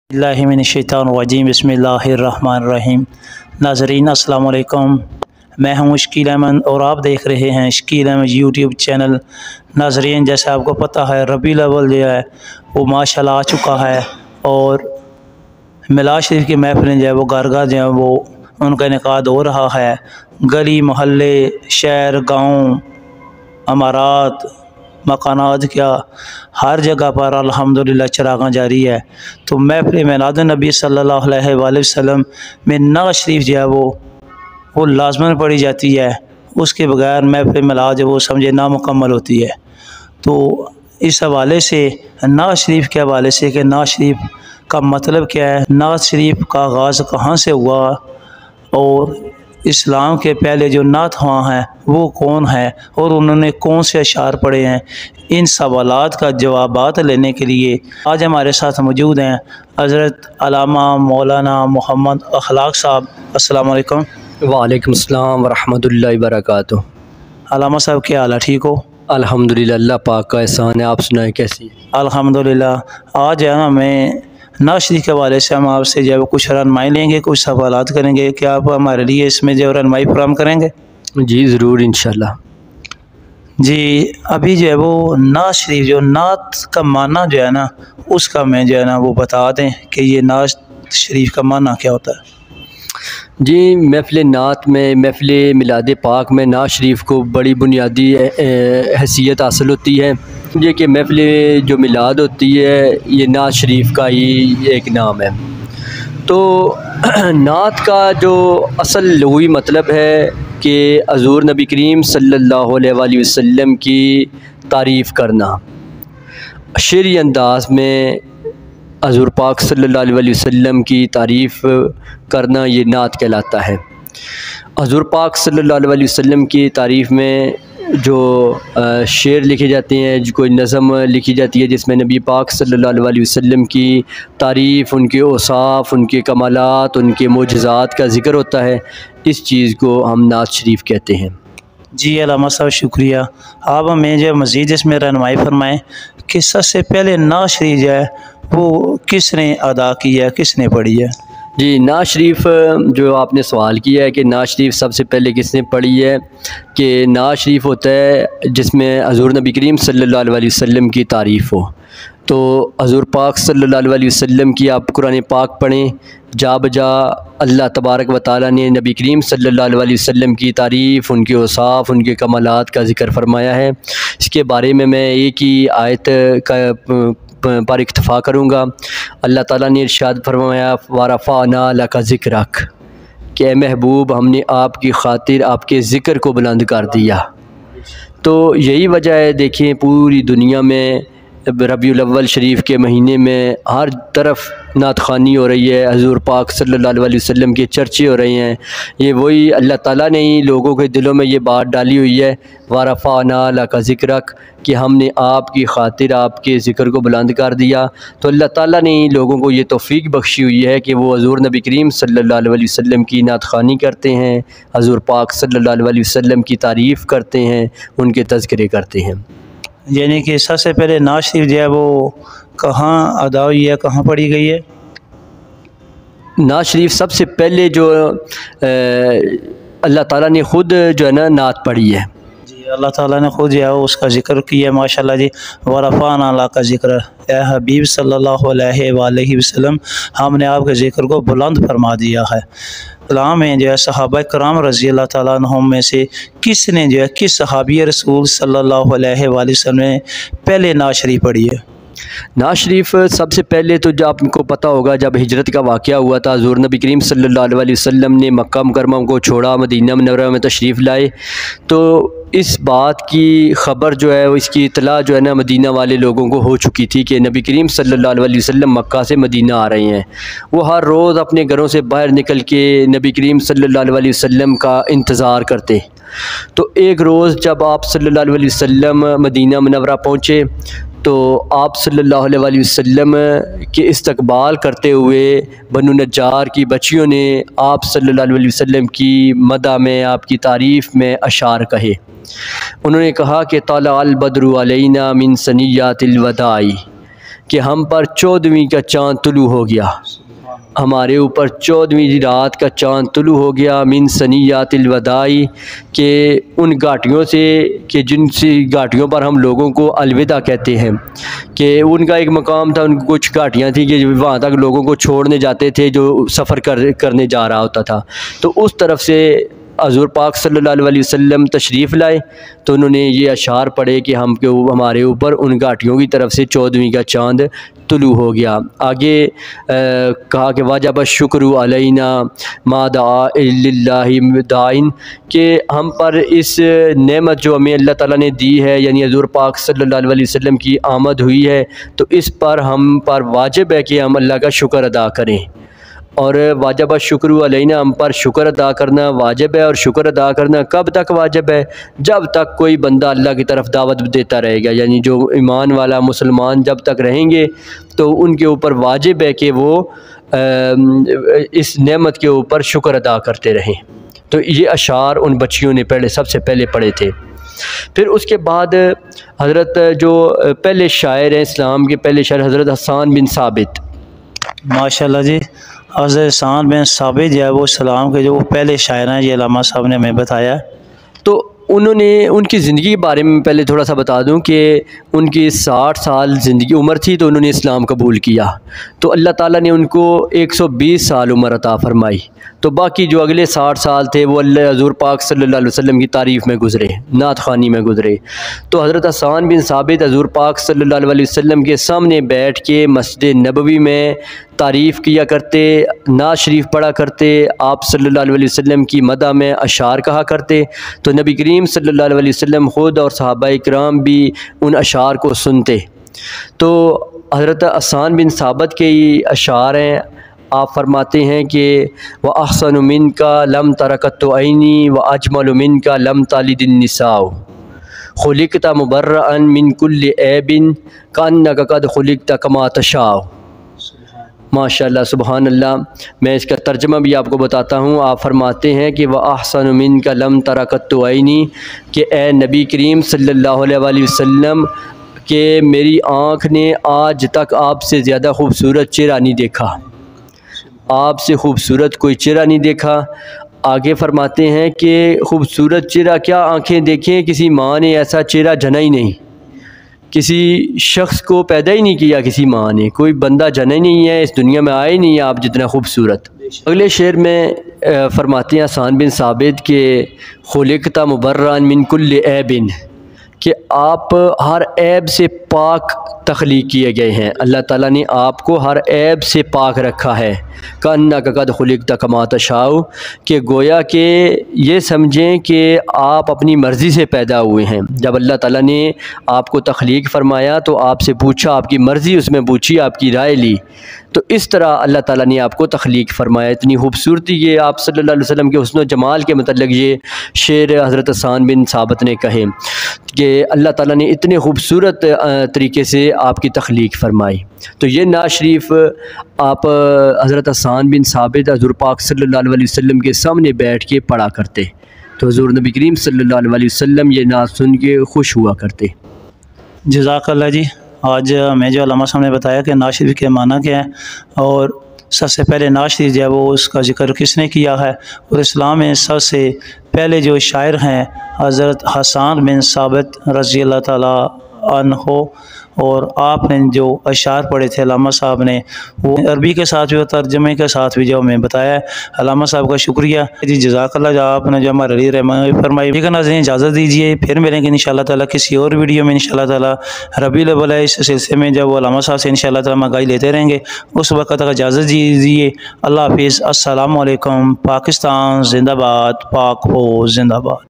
बिस्मिल्लाहिर्रहमानिर्रहीम बिस्मिल्लाहिर्रहमानिर्रहीम। नाज़रीन अस्सलाम वालेकुम, मैं हूं शकील अहमद और आप देख रहे हैं शकील अहमद यूट्यूब चैनल। नाज़रीन, जैसे आपको पता है रबीउल अव्वल जो है वो माशाल्लाह आ चुका है और मिलाद शरीफ की महफिलें जो है वो घर घर जो है वो उनका इनेकाद हो रहा है। गली मोहल्ले, शहर, गाँव, अमारात, मकानात, क्या हर जगह पर अल्हम्दुलिल्लाह चिरागां जारी है। तो महफिल मिलाद नबी सल्लल्लाहु अलैहि वसल्लम में नात शरीफ जो है वो लाजमन पढ़ी जाती है। उसके बगैर महफिल मिलाद जो वो समझे नामुकम्मल होती है। तो इस हवाले से नात शरीफ के हवाले से कि नात शरीफ का मतलब क्या है, नात शरीफ का आगाज़ कहाँ से हुआ और इस्लाम के पहले जो नात ख़्वां हैं वो कौन है और उन्होंने कौन से अशार पढ़े हैं, इन सवालात का जवाबात लेने के लिए आज हमारे साथ मौजूद हैं हज़रत अल्लामा मौलाना मोहम्मद अखलाक साहब। अस्सलाम वालेकुम। वालेकुम अस्सलाम वरहमतुल्लाहि वबरकातुहू। अल्लामा साहब क्या हाल है, ठीक हो? अल्हम्दुलिल्लाह, अल्लाह पाक का एहसान है। आप सुनाएं कैसी? अल्हम्दुलिल्लाह। आज है ना मैं नात शरीफ के हवाले से हम आपसे जो है वो कुछ रहनुमाई लेंगे, कुछ सवालात करेंगे। क्या आप हमारे लिए इसमें जो रहनुमाई फराहम करेंगे? जी ज़रूर, इंशाल्लाह। जी, अभी जो है वो नात शरीफ, जो नात का माना जो है ना उसका मैं जो है ना वो बता दें कि ये नात शरीफ का माना क्या होता है। जी, महफ़िल नात में, महफ़िल मिलाद पाक में नात शरीफ को बड़ी बुनियादी हैसियत हासिल होती है। ये कि महफ़िल जो मिलाद होती है ये नात शरीफ का ही एक नाम है। तो नात का जो असल लुग़वी मतलब है कि हज़ूर नबी करीम सल्लल्लाहु अलैहि वसल्लम की तारीफ़ करना। शेरी अंदाज में हज़ूर पाक सल्लल्लाहु अलैहि वसल्लम की तारीफ़ करना ये नात कहलाता है। हज़ूर पाक सल्लल्लाहु अलैहि वसल्लम की तारीफ़ में जो शेर लिखे जाते हैं, जो कोई नज़म लिखी जाती है जिसमें नबी पाक सल्लल्लाहु अलैहि वसल्लम की तारीफ़, उनके औसाफ़, उनके कमालात, उनके मोजज़ात का ज़िक्र होता है, इस चीज़ को हम नात शरीफ कहते हैं। जी अल्लामा साहब, शुक्रिया। आप हमें जो मज़ीद इसमें रहनुमाई फरमाएँ कि सबसे पहले नात शरीफ जो है वो किसने अदा की है, किसने पढ़ी है? जी, नात शरीफ जो आपने सवाल किया है कि नात शरीफ सबसे पहले किसने पढ़ी है, कि नात शरीफ होता है जिसमें हज़ूर नबी करीम सल्लल्लाहु अलैहि वसल्लम की तारीफ़ हो। तो हज़ूर पाक सल्लल्लाहु अलैहि वसल्लम की आप कुरान पाक पढ़ें, जा बजा अल्लाह तबारक व तआला ने नबी करीम सल्लल्लाहु अलैहि वसल्लम की तारीफ़, उनके औसाफ़, उनके कमालात का ज़िक्र फरमाया है। इसके बारे में मैं एक ही आयत का पर इक्तफ़ा करूँगा। अल्लाह ताला ने इरशाद फरमाया, वरफ़अना लका ज़िक्रक, कि ए महबूब हमने आपकी खातिर आपके ज़िक्र को बुलंद कर दिया। तो यही वजह है, देखिए पूरी दुनिया में रबीउल अव्वल शरीफ के महीने में हर तरफ नात ख़्वानी हो रही है, हज़ूर पाक सल्लल्लाहु अलैहि वसल्लम के चर्चे हो रहे हैं। ये वही अल्लाह ताला ने ही लोगों के दिलों में ये बात डाली हुई है, वरफ़अना लका ज़िक्रक, कि हमने आपकी खातिर आपके ज़िक्र को बुलंद कर दिया। तो अल्लाह ताला ने ही लोगों को ये तौफ़ीक बख्शी हुई है कि वो हज़ूर नबी करीम सल्लल्लाहु अलैहि वसल्लम की नात ख़्वानी करते हैं, हज़ूर पाक सल्लल्लाहु अलैहि वसल्लम की तारीफ़ करते हैं, उनके तज़किरे करते हैं। यानी कि सबसे पहले नात शरीफ जो है वो कहाँ अदा हुई है, कहाँ पढ़ी गई है? नात शरीफ सबसे पहले जो अल्लाह ताला ने ख़ुद जो है ना नात पढ़ी है। जी, अल्लाह ताला ने ख़ुद जो है उसका ज़िक्र किया, माशाल्लाह जी। वरफ़अना लका ज़िक्रक, ए हबीब सल्लल्लाहु अलैहि वसल्लम, हमने आपके ज़िक्र को बुलंद फरमा दिया है। कलाम में जो है सहाबा कराम रज़ी अल्लाह ताला अन्हुम में से किसने जो है, किस सहाबी रसूल सल्लल्लाहु अलैहि वसल्लम ने पहले नात शरीफ पढ़ी है? नात शरीफ सबसे पहले तो जब आपको पता होगा, जब हिजरत का वाक़या हुआ था, हज़ूर नबी करीम सल्लल्लाहु अलैहि वसल्लम ने मक्का मुकर्रमा को छोड़ा, मदीना मुनव्वरा में तशरीफ़ लाए। तो इस बात की ख़बर जो है, इसकी इत्तला जो है ना मदीना वाले लोगों को हो चुकी थी कि नबी करीम सल्लल्लाहु अलैहि वसल्लम मक्का से मदीना आ रहे हैं। वो हर रोज़ अपने घरों से बाहर निकल के नबी करीम सल्लल्लाहु अलैहि वसल्लम का इंतज़ार करते। तो एक रोज़ जब आप सल्लल्लाहु अलैहि वसल्लम मदीना मुनव्वरा पहुँचे तो आप सल्लल्लाहु अलैहि वसल्लम के इस्तकबाल करते हुए बनु नज्जार की बच्चियों ने आप सल्लल्लाहु अलैहि वसल्लम की मदह में, आपकी तारीफ़ में अशार कहे। उन्होंने कहा कि तला अल बद्रु अलैना मिन सनियातिल वदाई, کہ ہم پر 14ویں کا چاند طلوع ہو گیا، ہمارے اوپر 14ویں رات کا چاند طلوع ہو گیا، من ثنیات الوداع، کہ ان گھاٹیوں سے کہ جن سی گھاٹیوں پر ہم لوگوں کو الوداع کہتے ہیں، کہ ان کا ایک مقام تھا، ان کی کچھ گھاٹیاں تھیں کہ وہاں تک لوگوں کو چھوڑنے جاتے تھے جو سفر کرنے جا رہا ہوتا تھا، تو اس طرف سے حضور پاک صلی اللہ علیہ وسلم تشریف لائے تو انہوں نے یہ اشعار پڑھے کہ ہمارے اوپر ان گھاٹیوں کی طرف سے 14ویں کا چاند طلوع ہو گیا۔ آگے کہا کہ واجب الشکر علینا ما دعا للہ داعٍ، کہ ہم پر اس نعمت جو ہمیں اللہ تعالیٰ نے دی ہے، یعنی حضور پاک صلی اللہ علیہ وسلم کی آمد ہوئی ہے، تو اس پر ہم پر واجب ہے کہ ہم اللہ کا شکر ادا کریں، اور واجب الشکر علینا، ہم پر شکر ادا کرنا واجب ہے، اور شکر ادا کرنا کب تک واجب ہے؟ جب تک کوئی بندہ اللہ کی طرف دعوت دیتا رہے گا، یعنی جو ایمان والا مسلمان جب تک رہیں گے تو ان کے اوپر واجب ہے کہ وہ اس نعمت کے اوپر شکر ادا کرتے رہیں۔ تو یہ اشعار ان بچیوں نے سب سے پہلے پڑھے تھے۔ پھر اس کے بعد حضرت جو پہلے شاعر ہیں اسلام کے پہلے شاعر، حضرت حسان بن ثابت، ماشاءاللہ جی، حضرت حسان بن ثابت جو ہے وہ اسلام کے جو پہلے شاعر ہیں، یہ علامہ صاحب نے ہمیں بتایا۔ تو انہوں نے ان کی زندگی کے بارے میں پہلے تھوڑا سا بتا دوں کہ ان کی 60 سال زندگی عمر تھی تو انہوں نے اسلام قبول کیا، تو اللہ تعالیٰ نے ان کو 120 سال عمر عطا فرمائی، تو باقی جو اگلے 60 سال تھے وہ حضور پاک صلی اللہ علیہ وسلم کی تعریف میں گزرے، نعت خوانی میں گزرے۔ تو حضرت حسان بن ثابت حضور پاک صلی اللہ علیہ وسلم کے سامنے بیٹھ کے مسجد نبوی میں تعریف کیا کرتے، نعت شریف پڑھا کرتے، آپ صلی اللہ علیہ وسلم کی مدح میں اشعار کہا کرتے، تو نبی کریم صلی اللہ علیہ وسلم خود اور صحابہ کرام بھی ان اشعار کو سنتے۔ تو حضرت حسان بن ثابت کے یہ اشعار ہیں، آپ فرماتے ہیں کہ وَأَحْسَنُ مِنْكَ لَمْ تَرَكَتُ عَيْنِي وَأَجْمَلُ مِنْكَ لَمْ تَلِدِ النِّسَاءُ خُلِقْتَ مُبَرَّأً مِنْ كُلِّ عَيْبٍ كَأَنَّكَ قَدْ خُلِقْتَ كَمَا تَشَاءُ۔ ماشاءاللہ، سبحان اللہ۔ میں اس کا ترجمہ بھی آپ کو بتاتا ہوں۔ آپ فرماتے ہیں کہ وَأَحْسَنُ مِنْكَ لَمْ تَرَكَتُ عَيْنِي، کہ اے نبی کریم صلی اللہ علیہ وسلم، کہ میری آنکھ نے آج تک آپ سے زیادہ خوبصورت چہرہ نہیں دیکھا، آپ سے خوبصورت کوئی چہرہ نہیں دیکھا۔ آگے فرماتے ہیں کہ خوبصورت چہرہ کیا آنکھیں دیکھیں، کسی ماں نے ایسا چہرہ جنا ہی نہیں، کسی شخص کو پیدا ہی نہیں کیا، کسی ماں نے کوئی بندہ جنا ہی نہیں ہے، اس دنیا میں آئے نہیں ہے آپ جتنا خوبصورت۔ اگلے شعر میں فرماتے ہیں حسان بن ثابت کہ خلقت مبرأ من کل عیب، کہ آپ ہر عیب سے پاک تخلیق کیے گئے ہیں، اللہ تعالیٰ نے آپ کو ہر عیب سے پاک رکھا ہے۔ کأنک قد خلقت کما تشاء، کہ گویا کہ یہ سمجھیں کہ آپ اپنی مرضی سے پیدا ہوئے ہیں۔ جب اللہ تعالیٰ نے آپ کو تخلیق فرمایا تو آپ سے پوچھا، آپ کی مرضی اس میں پوچھی، آپ کی رائے لی، تو اس طرح اللہ تعالیٰ نے آپ کو تخلیق فرمایا۔ اتنی خوبصورتی یہ آپ صلی اللہ علیہ وسلم کے حسن و جمال کے متعلق یہ شعر حضرت حسان بن ثابت نے کہے کہ اللہ تعالیٰ نے اتنے خوبصورت طریقے سے آپ کی تخلیق فرمائی۔ تو یہ نعت شریف آپ حضرت حسان بن ثابت حضور پاک صلی اللہ علیہ وسلم کے سامنے بیٹھ کے پڑھا کرتے، تو حضور نبی کریم صلی اللہ علیہ وسلم یہ نعت سن کے خوش ہوا کرتے۔ جزاک اللہ جی۔ آج ہمیں جو علامہ صاحب نے بتایا کہ نعت شریف کے معنی کیا ہے، اور سب سے پہلے نعت شریف جو ہے وہ اس کا ذکر کس نے کیا ہے، اور اسلام میں سب سے پہلے جو شاعر ہیں حضرت حسان بن ثابت رضی اللہ تعالیٰ عنہ، اور آپ نے جو اشعار پڑھے تھے علامہ صاحب نے وہ عربی کے ساتھ بھی اور ترجمے کے ساتھ بھی جو ہمیں بتایا ہے، علامہ صاحب کا شکریہ جی، جزاک اللہ جو آپ نے جو ہمارے لیے رحمت فرمائی۔ ٹھیک ہے ناظرین، اجازت دیجیے، پھر ملیں گے انشاءاللہ تعالیٰ کسی اور ویڈیو میں انشاءاللہ تعالیٰ۔ ربیع الاول ہے، اس سلسلے میں جب وہ علامہ صاحب سے انشاءاللہ تعالیٰ مگائی لیتے رہیں گے، اس وقت تک اجازت دیجیے۔ اللہ حافظ، السلام علیکم۔ پاکستان زندہ باد، پاک ہو زندہ باد۔